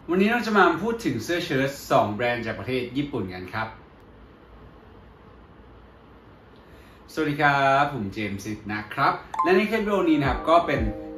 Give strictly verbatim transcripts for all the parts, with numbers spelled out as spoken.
วันนี้เราจะมาพูดถึงเสื้อเชิ้ตสองแบรนด์จากประเทศญี่ปุ่นกันครับสวัสดีครับผมเจมส์ซิดนะครับและในคลิปวิดีโอนี้นะครับก็เป็น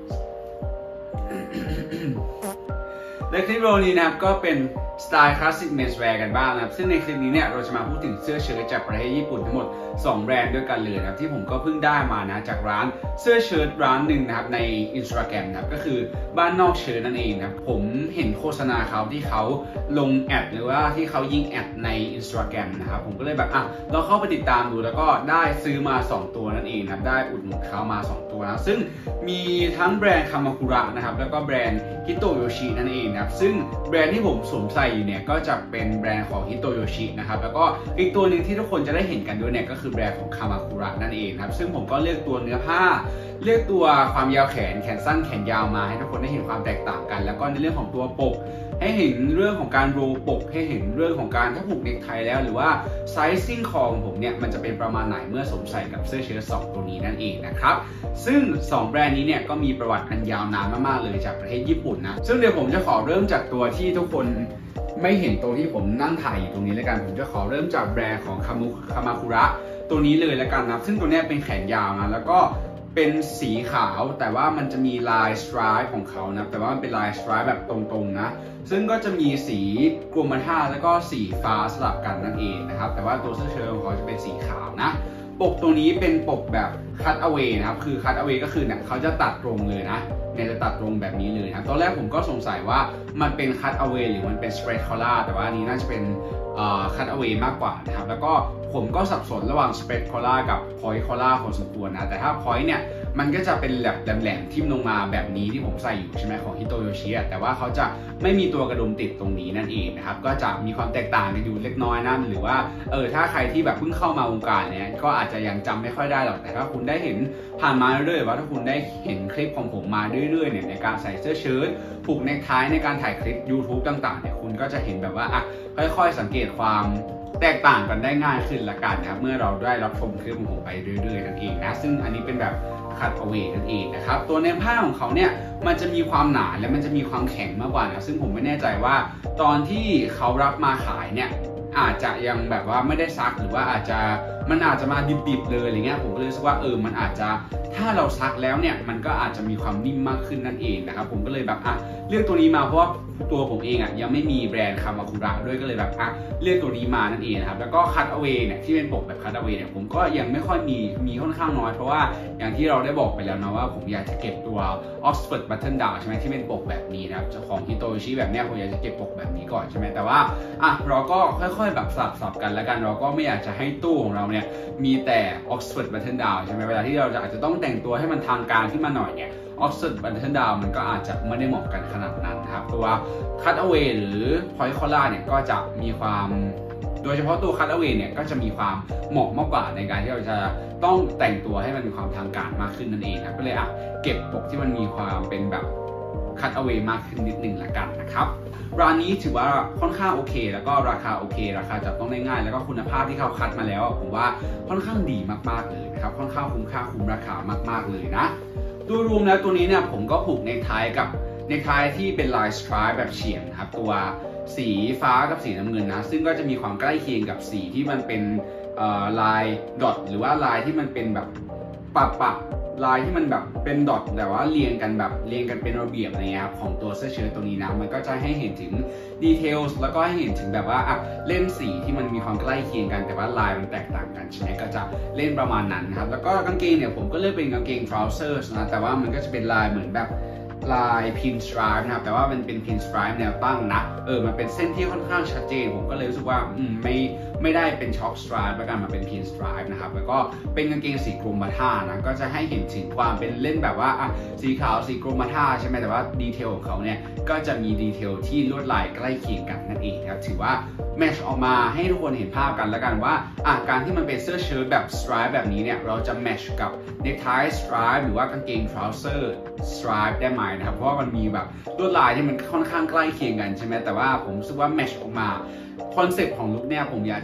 ในคลิปวิดีโอนี้นะครับก็เป็นสไตล์คลาสสิกเมนส์แวร์กันบ้างนะครับซึ่งในคลิปนี้เนี่ยเราจะมาพูดถึงเสื้อเชิ้ตจากประเทศญี่ปุ่นทั้งหมดสองแบรนด์ด้วยกันเลยนะครับที่ผมก็เพิ่งได้มานะจากร้านเสื้อเชิ้ตร้านหนึ่งนะครับใน Instagram นะครับก็คือบ้านนอกเชิ้ตนั่นเองนะครับผมเห็นโฆษณาเขาที่เขาลงแอดหรือว่าที่เขายิงแอดใน Instagram นะครับผมก็เลยแบบอ่ะเราเข้าไปติดตามดูแล้วก็ได้ซื้อมาสองตัวนั่นเองนะครับได้อุดหนุนเขามาสองตัวนะซึ่งมีทั้งแบรนด์คามาคุระนะครับแล้วก็แบรนด์ฮิโตโยชินั่นเองนะครับซึ่งแบรนด์ที่ผมสวมใส่อยู่เนี่ยก็จะเป็นแบรนด์ของฮิโตโยชินะครับแล้วก็อีกตัวหนึ่งที่ทุกคนจะได้เห็นกันด้วยเนี่ยก็คือแบรนด์ของคามาคุระนั่นเองครับซึ่งผมก็เลือกตัวเนื้อผ้าเลือกตัวความยาวแขนแขนสั้นแขนยาวมาให้ทุกคนได้เห็นความแตกต่างกันแล้วก็ในเรื่องของตัวปกให้เห็นเรื่องของการโรลปกให้เห็นเรื่องของการถ้าผูกเนคไทแล้วหรือว่าไซซิ่งคอของผมเนี่ยมันจะเป็นประมาณไหนเมื่อสวมใส่กับเสื้อเชิ้ตสองตัวนี้นั่นเองนะครับซึ่งสองแบรนด์นี้เนี่ยก็มีประวัติอันยาวนานมากๆเลยจากประเทศญี่ปุ่นนะซึ่งเดี๋ยวผมจะขอเริ่มจากตัวที่ทุกคนไม่เห็นตัวที่ผมนั่งถ่ายอยู่ตรงนี้แล้วกันผมจะขอเริ่มจากแบรนด์ของคามุคามาคุระตัวนี้เลยแล้วกันนะซึ่งตัวนี้เป็นแขนยาวนะแล้วก็เป็นสีขาวแต่ว่ามันจะมีลายสไตร์ของเขานะแต่ว่ามันเป็นลายสไตร์แบบตรงๆนะซึ่งก็จะมีสีกรมท่าแล้วก็สีฟ้าสลับกันนั่นเองนะครับแต่ว่าตัวเสื้อเชิ้ตของเขาจะเป็นสีขาวนะปกตัวนี้เป็นปกแบบคัตเอาเวย์นะครับคือคัตเอาเวย์ก็คือเนี่ยเขาจะตัดตรงเลยนะเนี่ยจะตัดตรงแบบนี้เลยนะตอนแรกผมก็สงสัยว่ามันเป็นคัตเอาเวย์หรือมันเป็นสเปรดคอล่าแต่ว่าอันนี้น่าจะเป็นคัตเอาเวย์มากกว่านะครับแล้วก็ผมก็สับสนระหว่างสเปรดคอล่ากับพอยต์คอล่าพอสมควรนะแต่ถ้าพอยต์เนี่ยมันก็จะเป็นแบบแหลมๆทิ่มลงมาแบบนี้ที่ผมใส่อยู่ใช่ไหมของฮิโตโยชิแต่ว่าเขาจะไม่มีตัวกระดุมติดตรงนี้นั่นเองนะครับก็จะมีความแตกต่างกันอยู่เล็กน้อยนะหรือว่าเออถ้าใครที่แบบเพิ่งเข้ามาวงการเนี่ยก็อาจจะยังจำไม่ค่อยได้หรอกแต่ถ้าคุณได้เห็นผ่านมาเรื่อยๆว่าถ้าคุณได้เห็นคลิปของผมมาเรื่อยๆเนี่ยในการใส่เสื้อเชิ้ตผูกเนคไทในการถ่ายคลิป YouTube ต่างๆเนี่ยคุณก็จะเห็นแบบว่าอ่ะค่อยๆสังเกตความแตกต่างกันได้ง่ายขึ้นละกันนะครับเมื่อเราได้รับชมคลิปของผมไปเรื่อยๆนั่นเองนะซึ่งอันนี้เป็นแบบคัตเอาเวย์นั่นเองนะครับตัวเนื้อผ้าของเขาเนี่ยมันจะมีความหนาและมันจะมีความแข็งมากกว่านะซึ่งผมไม่แน่ใจว่าตอนที่เขารับมาขายเนี่ยอาจจะยังแบบว่าไม่ได้ซักหรือว่าอาจจะมันอาจจะมาดิบๆเลยอะไรเงี้ยผมก็เลยรู้สึกว่าเออมันอาจจะถ้าเราซักแล้วเนี่ยมันก็อาจจะมีความนิ่มมากขึ้นนั่นเองนะครับผมก็เลยแบบอ่ะเลือกตัวนี้มาเพราะว่าตัวผมเองอ่ะยังไม่มีแบรนด์คามาคุระด้วยก็เลยแบบอ่ะเลือกตัวนี้มานั่นเองนะครับแล้วก็คัตเอาเวย์เนี่ยที่เป็นปกแบบคัตเอาเวย์เนี่ยผมก็ยังไม่ค่อยมีมีค่อนข้างน้อยเพราะว่าอย่างที่เราได้บอกไปแล้วนะว่าผมอยากจะเก็บตัว Oxford Button Down ใช่ไหมที่เป็นปกแบบนี้นะครับของฮิโตโยชิแบบเนี้ยผมอยากจะเก็บปกแบบนี้ก่อนใช่ไหมแต่ว่าอ่ะเราก็ค่อยๆแบบสับๆกันแล้วกันเราก็ไม่อยากจะให้ตู้ของเราเนี่ยมีแต่ Oxford Button Down ใช่ไหมเวลาที่เราจะอาจจะต้องแต่งตัวให้มันทางการขึ้นมาหน่อยเนี่ย Oxford Button Down มันก็อาจจะไม่ได้เหมาะกันขนาดนั้นนะครับตัว Cut Away หรือ Point Collar เนี่ยก็จะมีความโดยเฉพาะตัว Cut Away เนี่ยก็จะมีความเหมาะมากกว่าในการที่เราจะต้องแต่งตัวให้มันมีความทางการมากขึ้นนั่นเองครับก็เลยอ่ะเก็บปกที่มันมีความเป็นแบบ Cut Away มากขึ้นนิดนึงละกันนะครับร้านนี้ถือว่าค่อนข้างโอเคแล้วก็ราคาโอเคราคาจับต้องได้ง่ายแล้วก็คุณภาพที่เขาคัดมาแล้วผมว่าค่อนข้างดีมากๆเลยนะครับค่อนข้างคุ้มค่าคุ้มราคามากๆเลยนะโดยรวมแล้วตัวนี้เนี่ยผมก็ผูกเนคไทกับเนคไทที่เป็นลายสไตร์แบบเฉียงครับตัวสีฟ้ากับสีน้ำเงินนะซึ่งก็จะมีความใกล้เคียงกับสีที่มันเป็นลายดอทหรือว่าลายที่มันเป็นแบบปะปะลายที่มันแบบเป็นดอทแต่ว่าเรียงกันแบบเรียงกันเป็นระเบียบอะไรเงี้ยครับของตัวเสื้อเชิ้ตตัวนี้นะมันก็จะให้เห็นถึงดีเทลแล้วก็ให้เห็นถึงแบบว่าอ่ะเล่นสีที่มันมีความใกล้เคียงกันแต่ว่าลายมันแตกต่างกันใช่ไหมก็จะเล่นประมาณนั้นนะครับแล้วก็กางเกงเนี่ยผมก็เลือกเป็นกางเกง trousers นะแต่ว่ามันก็จะเป็นลายเหมือนแบบลายพินสไตร์นะครับแต่ว่ามันเป็นพินสไตร์แนวตั้งนะเออมันเป็นเส้นที่ค่อนข้างชัดเจนผมก็เลยรู้สึกว่าอืมไม่ไม่ได้เป็นช็อคสไตร์แล้วกันมาเป็นพินสไตร์นะครับแล้วก็เป็นกางเกงสีกรมท่านะก็จะให้เห็นถึงความเป็นเล่นแบบว่าอ่ะสีขาวสีกรมท่าใช่ไหมแต่ว่าดีเทลของเขาเนี่ยก็จะมีดีเทลที่ลวดลายใกล้เคียงกันนั่นเองครับถือว่าแมทช์ออกมาให้ทุกคนเห็นภาพกันแล้วกันว่าอ่ะการที่มันเป็นเสื้อเชิ้ตแบบสไตร์แบบนี้เนี่ยเราจะแมทช์กับเนคไทสไตร์หรือว่ากางเกงทราวเซอร์สไตร์ได้ไหมนะครับเพราะว่ามันมีแบบลวดลายที่มันค่อนข้างใกล้เคียงกันใช่ไหมแต่ว่าผมรู้สึกว่าแมทช์ออกมาคอนเซ็ปต์ของลุคเนี่ยผมอยากจะ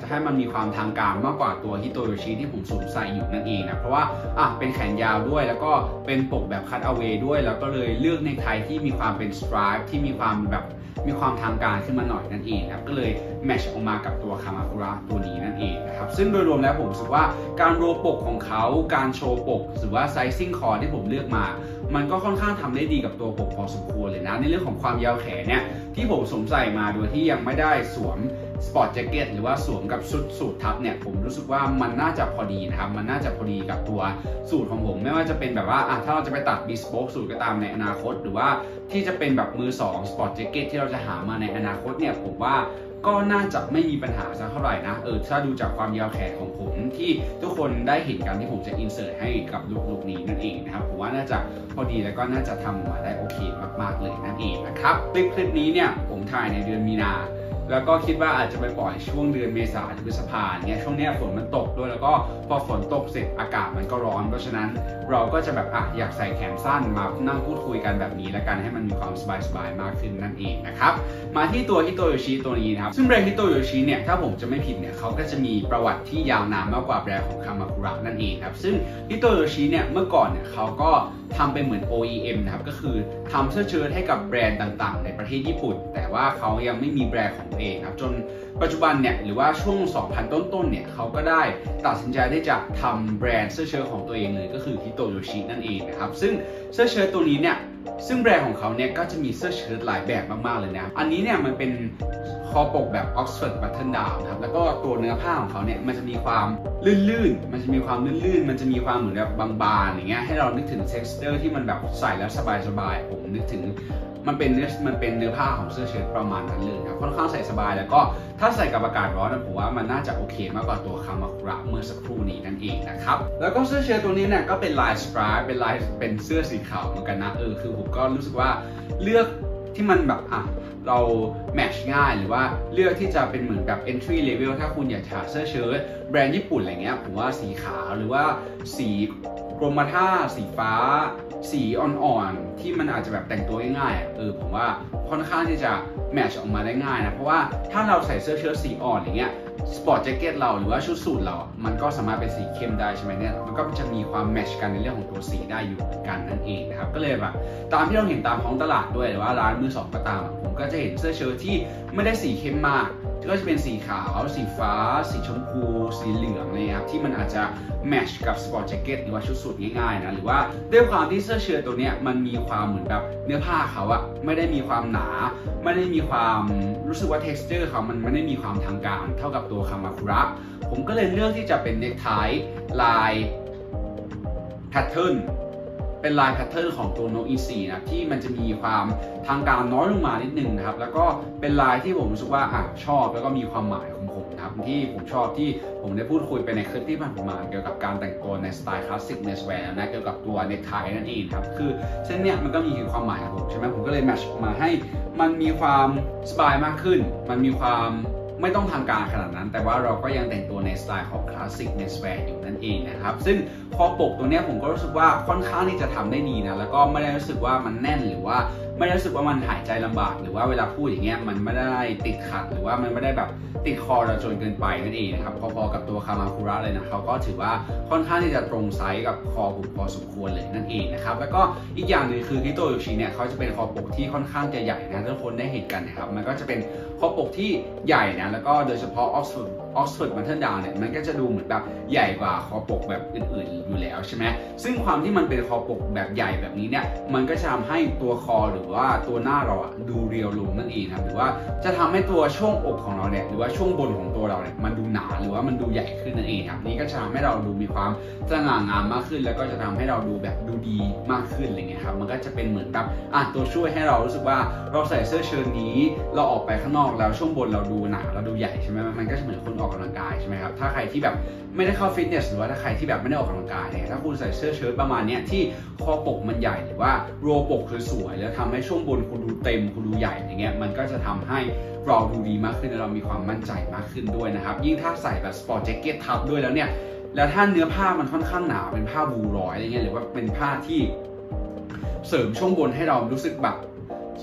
จะให้มันมีความทางการมากกว่าตัวฮิโตโยชิที่ผมสวมใส่อยู่นั่นเองนะเพราะว่าอ่ะเป็นแขนยาวด้วยแล้วก็เป็นปกแบบคัตเอาเวย์ด้วยแล้วก็เลยเลือกเนคไทที่มีความเป็นสไตรป์ที่มีความแบบมีความทางการขึ้นมาหน่อยนั่นเองครับก็เลยแมทช์ออกมากับตัวคามาคุระตัวนี้นั่นเองนะครับซึ่งโดยรวมแล้วผมรู้สึกว่าการโรปกของเขาการโชว์ปกหรือว่าไซซิ่งคอที่ผมเลือกมามันก็ค่อนข้างทำได้ดีกับตัวปกพอสมควรเลยนะในเรื่องของความยาวแขนเนี่ยที่ผมสวมใส่มาโดยที่ยังไม่ได้สวมสปอร์ตแจ็คเก็ตหรือว่าสวมกับชุดสูททับเนี่ยผมรู้สึกว่ามันน่าจะพอดีนะครับมันน่าจะพอดีกับตัวสูทของผมไม่ว่าจะเป็นแบบว่าอ่ะถ้าเราจะไปตัดบิสโป๊กสูทก็ตามในอนาคตหรือว่าที่จะเป็นแบบมือสองสปอร์ตแจ็คเก็ตที่เราจะหามาในอนาคตเนี่ยผมว่าก็น่าจะไม่มีปัญหาสักเท่าไหร่นะเออถ้าดูจากความยาวแขนของผมที่ทุกคนได้เห็นกันที่ผมจะอินเสิร์ตให้กับลุคนี้นั่นเองนะครับผมว่าน่าจะพอดีแล้วก็น่าจะทำออกมาได้โอเคมากๆเลยนั่นเองนะครับคลิปคลิปนี้เนี่ยผมถ่ายในเดือนมีนาแล้วก็คิดว่าอาจจะไปปล่อยช่วงเดือนเมษาหรือพฤษภาเนี่ยช่วงนี้ฝนมันตกด้วยแล้วก็พอฝนตกเสร็จอากาศมันก็ร้อนเพราะฉะนั้นเราก็จะแบบอ่ะอยากใส่แขนสั้นมานั่งพูดคุยกันแบบนี้แล้วกันให้มันมีความสบายๆมากขึ้นนั่นเองนะครับมาที่ตัวฮิโตโยชิตัวนี้นะครับซึ่งแบรนด์ฮิโตโยชิเนี่ยถ้าผมจะไม่ผิดเนี่ยเขาก็จะมีประวัติที่ยาวนานมากกว่าแบรนด์ของคามาคุระนั่นเองครับซึ่งฮิโตโยชิเนี่ยเมื่อก่อนเนี่ยเขาก็ทำเป็นเหมือน โอ อี เอ็ม นะครับก็คือทำเสื้อเชิ้ตให้กับแบรนด์ต่างๆในประเทศญี่ปุ่นแต่ว่าเขายังไม่มีแบรนด์ของตัวเองครับจนปัจจุบันเนี่ยหรือว่าช่วง สองพัน ต้นๆเนี่ยเขาก็ได้ตัดสินใจที่จะทำแบรนด์เสื้อเชิ้ตของตัวเองเลยก็คือฮิโตโยชินั่นเองนะครับซึ่งเสื้อเชิ้ตตัวนี้เนี่ยซึ่งแบรนด์ของเขาเนี่ยก็จะมีเสื้อเชิ้ตหลายแบบมากๆเลยนะอันนี้เนี่ยมันเป็นคอปกแบบ Oxford Button Down นะครับแล้วก็ตัวเนื้อผ้าของเขาเนี่ยมันจะมีความลื่นๆมันจะมีความลื่นๆมันจะมีความเหมือนแบบบางๆอย่างเงี้ยให้เรานึกถึง texture ที่มันแบบใส่แล้วสบายๆผมนึกถึงมันเป็นเนื้อมันเป็นเนื้อผ้าของเสื้อเชิ้ตประมาณนั้นเลยครับค่อนข้างใส่สบายแล้วก็ถ้าใส่กับอากาศร้อนนะผมว่ามันน่าจะโอเคมากกว่าตัวคามาคุระเมื่อสักครู่นี้นั่นเองนะครับแล้วก็เสื้อเชิ้ตตัวนี้เนี่ยก็เป็นลายสไตรป์เป็นลายเป็นเสื้อสีขาวเหมือนกันนะเออคือผมก็รู้สึกว่าเลือกที่มันแบบอ่ะเราแมทช์ง่ายหรือว่าเลือกที่จะเป็นเหมือนแบบ entry level ถ้าคุณอยากหาเสื้อเชิ้ตแบรนด์ญี่ปุ่นอะไรเงี้ยผมว่าสีขาวหรือว่าสีกรมท่าสีฟ้าสีอ่อนๆที่มันอาจจะแบบแต่งตัวง่ายๆเออผมว่าค่อนข้างที่จะแมทช์ออกมาได้ง่ายนะเพราะว่าถ้าเราใส่เสื้อเชิ้ตสีอ่อนอย่างเงี้ยสปอร์ตแจ็คเก็ตเราหรือว่าชุดสูทเรามันก็สามารถเป็นสีเข้มได้ใช่ไหมเนี่ยมันก็จะมีความแมทช์กันในเรื่องของตัวสีได้อยู่เหมือนกันนั่นเองนะครับก็เลยแบบตามที่เราเห็นตามท้องตลาดด้วยหรือว่าร้านมือสองก็ตามผมก็จะเห็นเสื้อเชิ้ตที่ไม่ได้สีเข้มมากก็จะเป็นสีขาวสีฟ้าสีชมพูสีเหลืองอะไรครับที่มันอาจจะแมทช์กับสปอร์ตแจ็คเก็ตหรือว่าชุดสูทง่ายๆนะหรือว่าด้วยความที่เสื้อเชิ้ตตัวเนี้ยมันมีความเหมือนแบบเนื้อผ้าเขาอะไม่ได้มีความหนาไม่ได้มีความรู้สึกว่า texture เขามันไม่ได้มีความทางการเท่ากับตัวคามาคุระผมก็เลยเลือกที่จะเป็นเนคไทลายแพทเทิร์นเป็นลายแพทเทิร์นของตัวโนอิซีนะที่มันจะมีความทางการน้อยลงมานิดนึงนะครับแล้วก็เป็นลายที่ผมรู้สึกว่าอ่ะชอบแล้วก็มีความหมายของผมนะครับที่ผมชอบที่ผมได้พูดคุยไปในคลิปที่ผ่านมาเกี่ยวกับการแต่งตัวในสไตล์คลาสสิกเมสแวร์นะเกี่ยวกับตัวเนคไทนั่นเองครับคือเส้นเนี้ยมันก็มีความหมายของผมใช่ไหมผมก็เลยแมทช์ออกมาให้มันมีความสบายมากขึ้นมันมีความไม่ต้องทางการขนาดนั้นแต่ว่าเราก็ยังแต่งตัวในสไตล์ของคลาสสิกเมสแวร์อยู่นั่นเองนะครับซึ่งคอปกตัวนี้ผมก็รู้สึกว่าค่อนข้างที่จะทำได้ดีนะแล้วก็ไม่ได้รู้สึกว่ามันแน่นหรือว่าไม่ได้รู้สึกว่ามันหายใจลำบากหรือว่าเวลาพูดอย่างเงี้ยมันไม่ได้ติดขัดหรือว่ามันไม่ได้แบบติดคอเราจนเกินไปนั่นเองนะครับพอๆกับตัวคามาคุระเลยนะเขาก็ถือว่าค่อนข้างที่จะตรงไซส์กับคอผมพอสมควรเลยนั่นเองนะครับแล้วก็อีกอย่างหนึ่งคือฮิโตโยชิเนี่ยเขาจะเป็นคอปกที่ค่อนข้างจะใหญ่นะทุกคนได้เห็นกันนะครับมันก็จะเป็นคอปกที่ใหญ่นะแล้วก็โดยเฉพาะ Oxford Oxford Button Down เนี่ยมันก็จะดูเหมือนแบบใหญ่กว่าคอปกแบบอื่นๆอยู่แล้วใช่ไหมซึ่งความที่มันเป็นคอปกแบบใหญ่แบบนี้เนี่ยมันก็จะทำให้ตัวคอหรือว่าตัวหน้าเราอะดูเรียวลงนั่นเองครับหรือว่าจะทำให้ตัวช่วงอกของเราเนี่ยหรือว่าช่วงบนของตัวเราเนี่ยมันดูหนาหรือว่ามันดูใหญ่ขึ้นนั่นเองครับนี่ก็จะทำให้เราดูมีความสง่างามมากขึ้นแล้วก็จะทำให้เราดูแบบดูดีมากขึ้นอะไรเงี้ยครับมันก็จะเป็นเหมือนแบบอ่ะตัวช่วยให้เรารู้สึกว่าเราใส่เสื้อเชิ้ตนี้เราออกไปข้างนอกแล้วช่วงบนเราดูหนาเราดูใหญ่ใช่ไหมมันก็จะเหมือนคนออกกำลังกายใช่ไหมครับถ้าใครที่แบบไม่ได้เข้าฟิตเนสหรือว่าถ้าใครที่แบบไม่ได้ออกกำลังกายเนี่ยถ้าคุณใส่เสื้อเชิ้ตประมาณนี้ที่คอปกมันใหญ่หรือว่าโรปกสวยๆแล้วทำให้ช่วงบนคุณดูเต็มคุณดูใหญ่อย่างเงี้ยมันก็จะทำให้เราดูดีมากขึ้นและเรามีความมั่นใจมากขึ้นด้วยนะครับยิ่งถ้าใส่แบบสปอร์ตแจ็คเก็ตทับด้วยแล้วเนี่ยแล้วถ้าเนื้อผ้ามันค่อนข้างหนาเป็นผ้าบูร้อยอะไรเงี้ยหรือว่าเป็นผ้าที่เสริมช่วงบนให้เรารู้สึกแบบ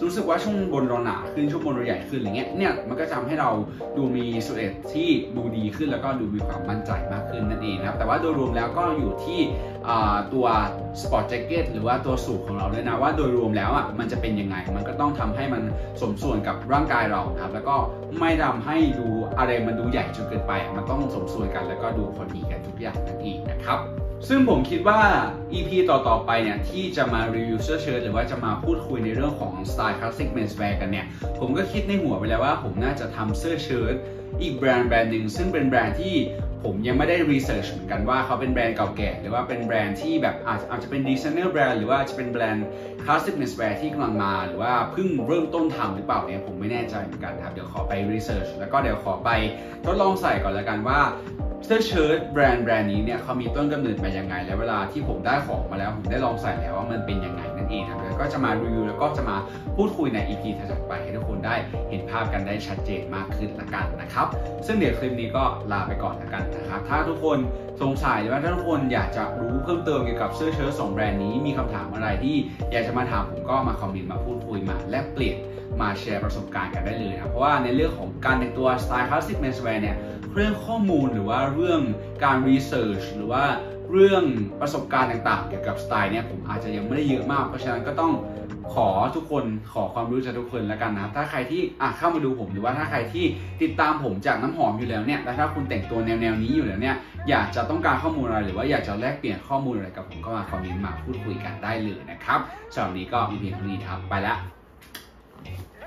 รู้สึกว่าช่วงบนเราหนาขึ้นช่วงบนเราใหญ่ขึ้นอะไรเงี้ยเนี่ยมันก็จะทำให้เราดูมีสิลเอทที่ดูดีขึ้นแล้วก็ดูมีความมั่นใจมากขึ้นนั่นเองนะครับแต่ว่าโดยรวมแล้วก็อยู่ที่ตัวสปอร์ตแจ็คเก็ตหรือว่าตัวสูทของเราด้วยนะว่าโดยรวมแล้วอ่ะมันจะเป็นยังไงมันก็ต้องทำให้มันสมส่วนกับร่างกายเราครับแล้วก็ไม่ทำให้ดูอะไรมันดูใหญ่จนเกินไปมันต้องสมส่วนกันแล้วก็ดูพอดีกันทุกอย่างนั่นเองนะครับซึ่งผมคิดว่า อี พี ต่อๆไปเนี่ยที่จะมารีวิวเสื้อเชิ้ตหรือว่าจะมาพูดคุยในเรื่องของสไตล์คลาสสิกเมนส์แวร์กันเนี่ยผมก็คิดในหัวไปแล้วว่าผมน่าจะทำเสื้อเชิ้ตอีกแบรนด์แบรนด์หนึ่งซึ่งเป็นแบรนด์ที่ผมยังไม่ได้รีเสิร์ชเหมือนกันว่าเขาเป็นแบรนด์เก่าแก่หรือว่าเป็นแบรนด์ที่แบบอาจอาจจะเป็นดีไซเนอร์แบรนด์หรือว่าจะเป็นแบรนด์คลาสสิกเมนส์แวร์ที่กำลังมาหรือว่าเพิ่งเริ่มต้นทำหรือเปล่าเนี่ยผมไม่แน่ใจเหมือนกันครับเดี๋ยวขอไปรีเสิร์ชแล้วก็เดี๋ยวขอไปทดลองใส่ก่อนแล้วกันว่าเสื้อเชิ้ตแบรนด์แบรนด์นี้เนี่ยเขามีต้นกำเนิดมายังไงแล้วเวลาที่ผมได้ของมาแล้วผมได้ลองใส่แล้วว่ามันเป็นยังไงนั่นเองครับแล้วก็จะมารีวิวแล้วก็จะมาพูดคุยใน อี พี ถัดไปให้ทุกคนได้เห็นภาพกันได้ชัดเจนมากขึ้นละกันนะครับซึ่งเดี๋ยวคลิปนี้ก็ลาไปก่อนละกันนะครับถ้าทุกคนสงสัยหรือว่าถ้าทุกคนอยากจะรู้เพิ่มเติมเกี่ยวกับเสื้อเชิ้ตสองแบรนด์นี้มีคำถามอะไรที่อยากจะมาถามผมก็มาคอมเมนต์มาพูดคุยมาแลกเปลี่ยนมาแชร์ประสบการณ์กันได้เลยนะเพราะว่าในเรื่องของการแต่งตัวสไตล์คลาสสิกเมนส์แวร์เนี่ยเรื่องข้อมูลหรือว่าเรื่องการรีเสิร์ชหรือว่าเรื่องประสบการณ์ต่างๆเกี่ยวกับสไตล์เนี่ยผมอาจจะยังไม่ได้เยอะมากเพราะฉะนั้นก็ต้องขอทุกคนขอความรู้จากทุกคนแล้วกันนะครับถ้าใครที่อ่ะเข้ามาดูผมหรือว่าถ้าใครที่ติดตามผมจากน้ำหอมอยู่แล้วเนี่ยและถ้าคุณแต่งตัวแนวๆนี้อยู่แล้วเนี่ยอยากจะต้องการข้อมูลอะไรหรือว่าอยากจะแลกเปลี่ยนข้อมูลอะไรกับผมก็มาคอมเมนต์มาพูดคุยกันได้เลยนะครับสำหรับวันนี้ก็มีเพียงเท่านี้ครับไปละ